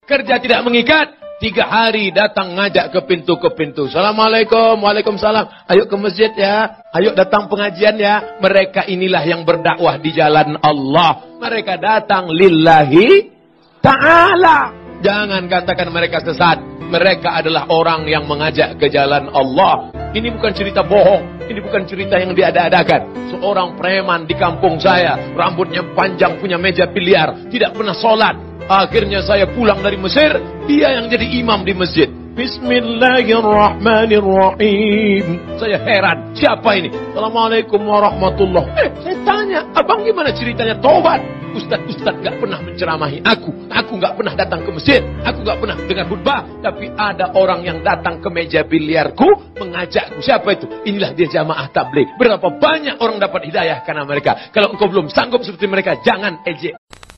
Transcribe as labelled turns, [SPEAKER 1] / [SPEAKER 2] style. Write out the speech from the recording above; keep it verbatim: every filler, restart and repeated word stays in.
[SPEAKER 1] Kerja tidak mengikat. Tiga hari datang ngajak ke pintu ke pintu. Assalamualaikum, waalaikumsalam. Ayo ke masjid ya. Ayo datang pengajian ya. Mereka inilah yang berdakwah di jalan Allah. Mereka datang lillahi ta'ala. Jangan katakan mereka sesat. Mereka adalah orang yang mengajak ke jalan Allah. Ini bukan cerita bohong. Ini bukan cerita yang diada-adakan. Seorang preman di kampung saya. Rambutnya panjang, punya meja biliar. Tidak pernah sholat. Akhirnya saya pulang dari Mesir, dia yang jadi imam di masjid. Bismillahirrahmanirrahim. Saya heran, siapa ini? Assalamualaikum warahmatullahi. Eh, saya tanya, abang gimana ceritanya tobat? Ustaz-ustaz gak pernah menceramahi aku. Aku gak pernah datang ke masjid. Aku gak pernah dengar khutbah. Tapi ada orang yang datang ke meja biliarku, mengajakku. Siapa itu? Inilah dia jamaah tabligh. Berapa banyak orang dapat hidayah karena mereka. Kalau engkau belum sanggup seperti mereka, jangan ejek.